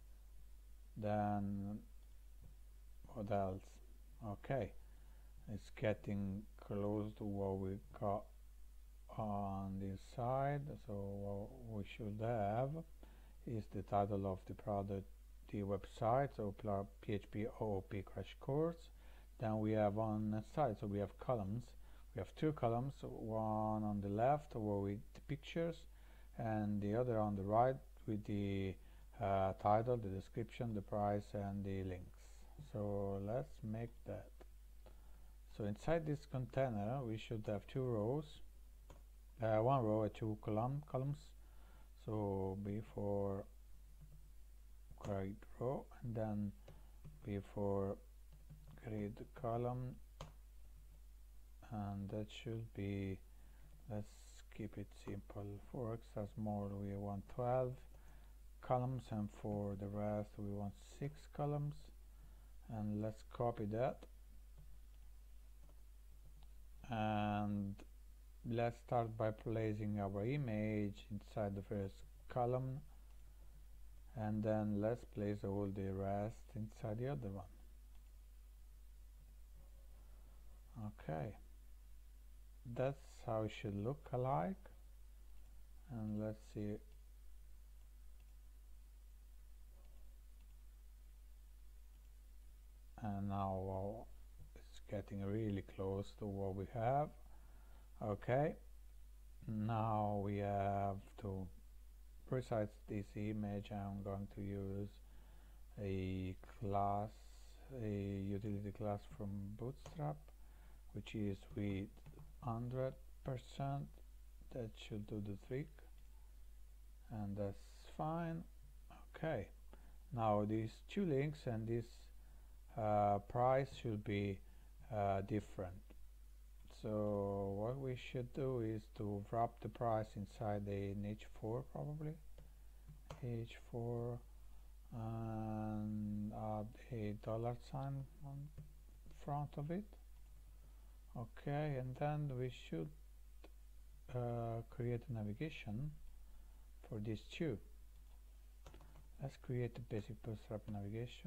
Then what else? Okay, it's getting close to what we got on this side. So what we should have is the title of the product, the website, so P H P O O P crash course. Then we have on the side, so we have columns. We have two columns, one on the left with the pictures, and the other on the right with the uh, title, the description, the price, and the links. So let's make that. So inside this container we should have two rows, uh, one row and two column columns. So before create row, and then before create the column, and that should be, let's keep it simple. For extra small we want twelve columns, and for the rest we want six columns. And let's copy that, and let's start by placing our image inside the first column, and then let's place all the rest inside the other one. Okay, that's how it should look alike. And let's see, and now uh, it's getting really close to what we have. Okay, now we have to resize this image. I'm going to use a class, a utility class from Bootstrap, which is with one hundred percent. That should do the trick, and that's fine. Okay, now these two links and this uh, price should be uh, different. So what we should do is to wrap the price inside an H four, probably H four, and add a dollar sign on front of it. Okay, and then we should uh, create a navigation for these two. Let's create a basic Bootstrap navigation.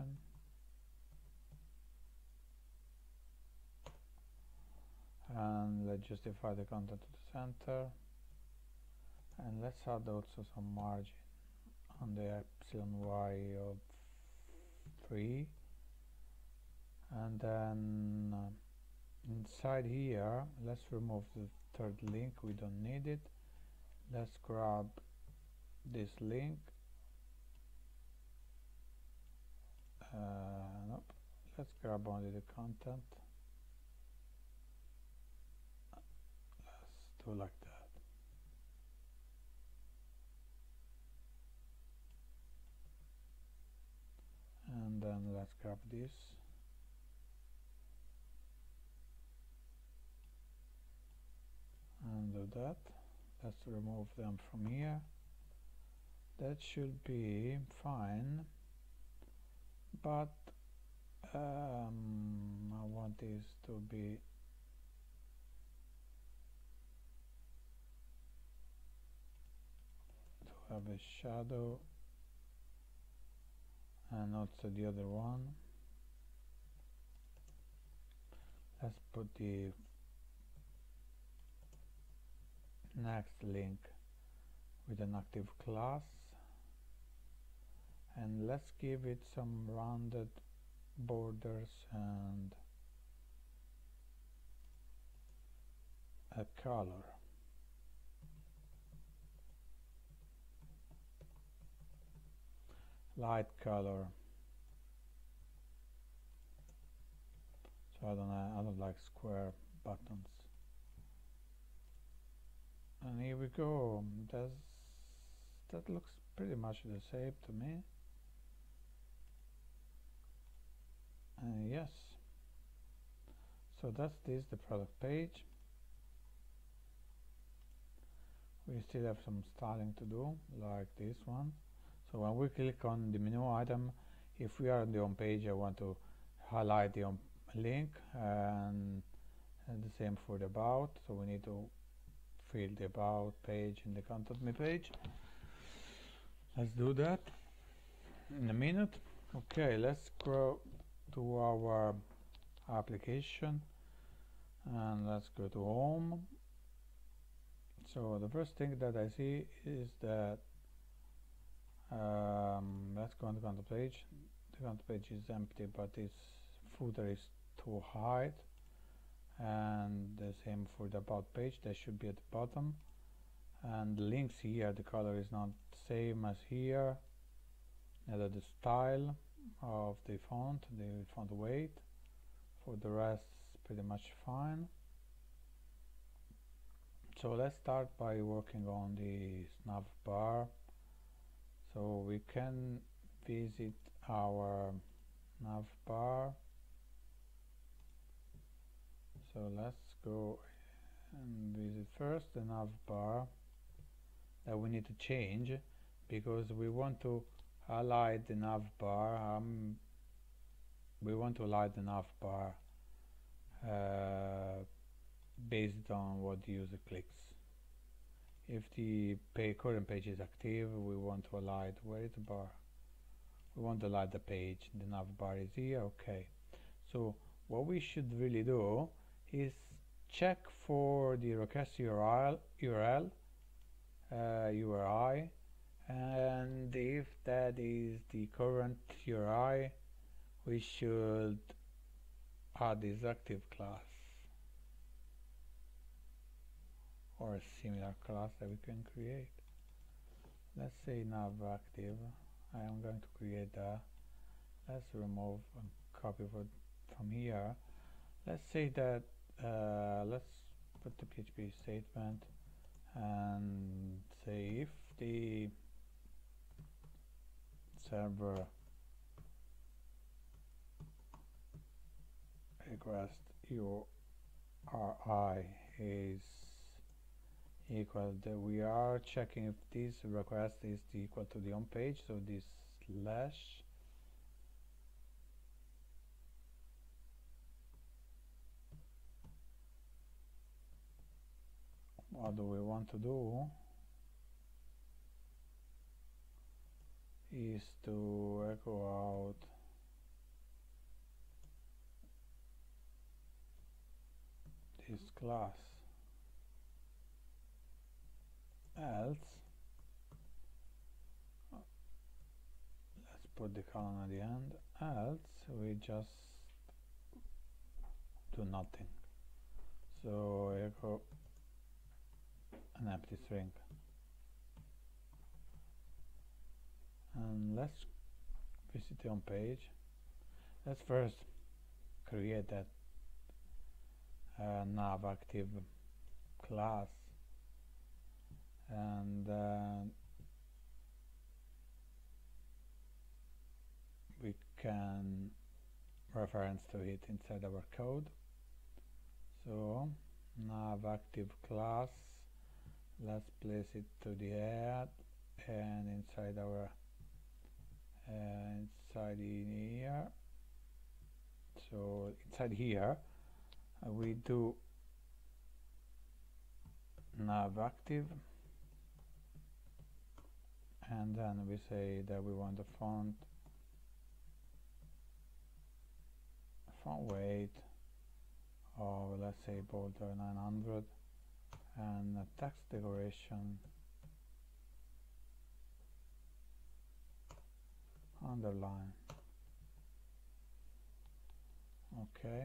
And let's justify the content to the center, and let's add also some margin on the epsilon y of three, and then uh, inside here let's remove the third link, we don't need it. Let's grab this link, uh, nope, let's grab only the content. Like that, and then let's grab this, and do that. Let's remove them from here. That should be fine, but um, I want this to be have a shadow, and also the other one. Let's put the next link with an active class, and let's give it some rounded borders and a color. Light color. So I don't I don't like square buttons. And here we go. That's, that looks pretty much the same to me. Uh, yes. So that's this, the product page. We still have some styling to do, like this one. So when we click on the menu item, if we are on the home page, I want to highlight the home link and and the same for the about, so we need to fill the about page in the contact me page. Let's do that in a minute. Okay, let's go to our application and let's go to home. So the first thing that I see is that um, let's go on the contact page. The contact page is empty, but its footer is too high, and the same for the about page. They should be at the bottom, and the links here, the color is not same as here, neither the style of the font, the font weight. For the rest, pretty much fine. So let's start by working on the nav bar. So we can visit our nav bar. So let's go and visit first the nav bar that we need to change, because we want to highlight the nav bar. Um, we want to highlight the nav bar uh, based on what the user clicks. If the pay current page is active, we want to highlight where is the bar. We want to highlight the page. The nav bar is here. Okay. So what we should really do is check for the request U R L, U R L, uh, U R I, and if that is the current U R I, we should add this active class or a similar class that we can create. Let's say nav active. I am going to create that. Let's remove and copy for, from here. Let's say that uh, let's put the P H P statement and say if the server request U R I is equal that we are checking if this request is equal to the home page, so this slash what do we want to do is to echo out this class, else let's put the colon at the end, else we just do nothing. So echo an empty string, and let's visit the home page. Let's first create that uh, nav active class, and uh, we can reference to it inside our code. So nav active class, let's place it to the head, and inside our uh, inside in here, so inside here uh, we do nav active, and then we say that we want the font font weight of, let's say, bolder nine hundred, and a text decoration underline. Okay,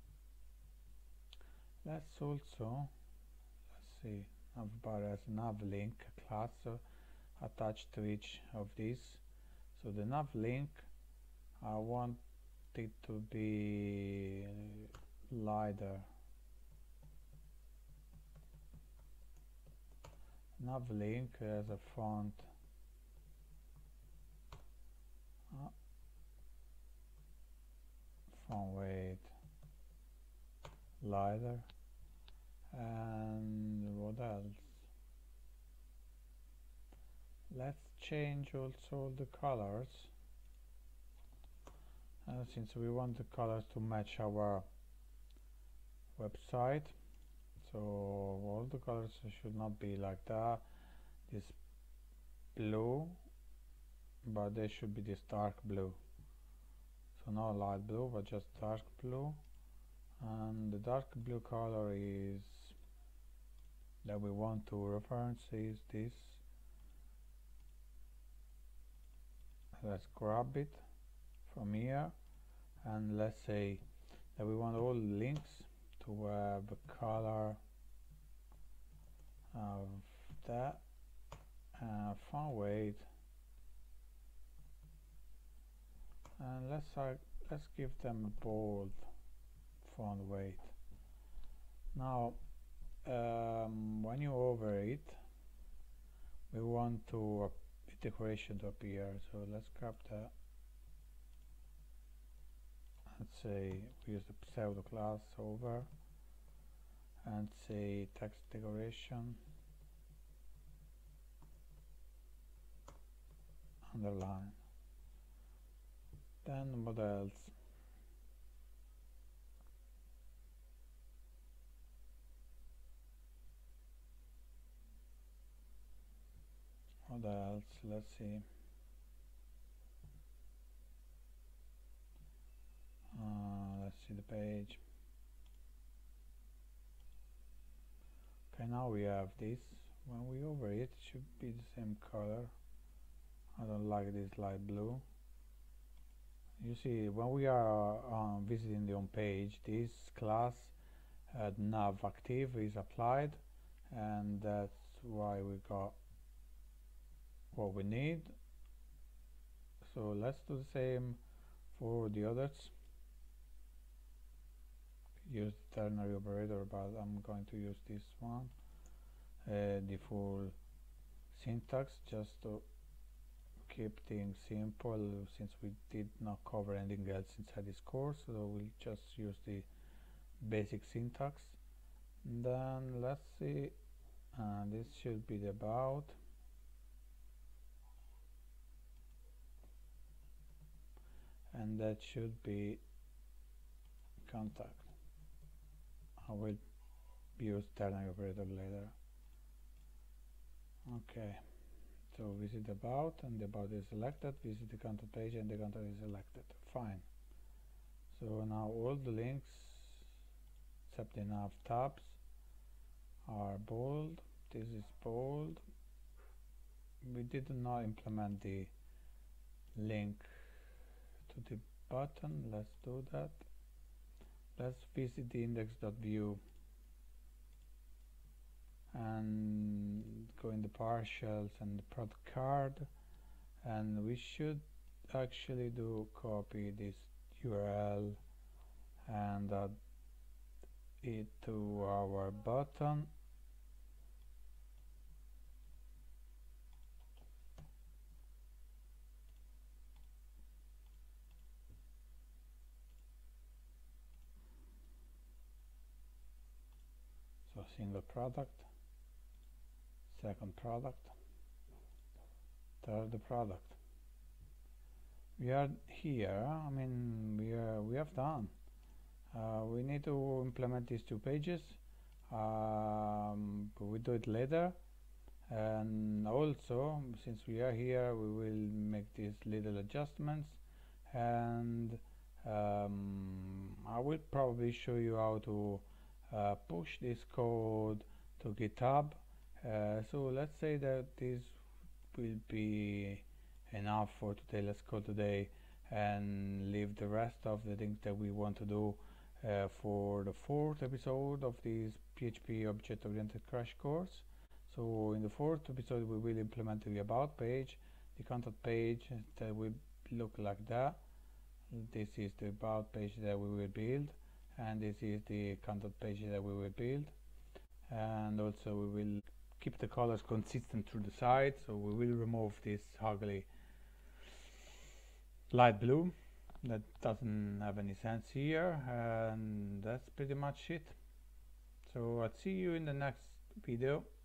let's also, let's see, navbar as navlink class uh, attached to each of these. So the navlink, I want it to be lighter. Navlink as a font uh, font weight lighter, and what else? Let's change also the colors, uh, since we want the colors to match our website. So all the colors should not be like that, this blue, but they should be this dark blue. So not light blue, but just dark blue. And the dark blue color is that we want to reference is this. Let's grab it from here, and let's say that we want all links to have a color of that uh, font weight, and let's uh, let's give them a bold font weight. Now um, when you hover it, we want to uh, the decoration to appear, so let's grab that. Let's say we use the pseudo class over and say text decoration underline. Then what else? What else? Let's see. Uh, let's see the page. Okay, now we have this. When we over it, it should be the same color. I don't like this light blue. You see, when we are uh, visiting the home page, this class uh, nav active is applied, and that's why we got what we need. So let's do the same for the others. Use the ternary operator, but I'm going to use this one, uh, the full syntax, just to keep things simple, since we did not cover anything else inside this course. So we'll just use the basic syntax. And then let's see, uh, this should be the about, and that should be contact. I will use ternary operator later. Okay, so visit about, and the about is selected, visit the contact page, and the contact is selected. Fine. So now all the links except the nav tabs are bold. This is bold. We did not implement the link to the button. Let's do that. Let's visit the index.view and go in the partials and the product card, and we should actually do copy this U R L and add it to our button. So single product, second product, third product. We are here. I mean, we are we have done. Uh, we need to implement these two pages, um, but we do it later. And also, since we are here, we will make these little adjustments, and um, I will probably show you how to uh, push this code to GitHub. Uh, so let's say that this will be enough for today. Let's go today and leave the rest of the things that we want to do uh, for the fourth episode of this P H P object-oriented crash course. So in the fourth episode, we will implement the about page, the contact page that will look like that. This is the about page that we will build, and this is the contact page that we will build. And also we will keep the colors consistent through the side, so we will remove this ugly light blue that doesn't have any sense here, and that's pretty much it. So I'll see you in the next video.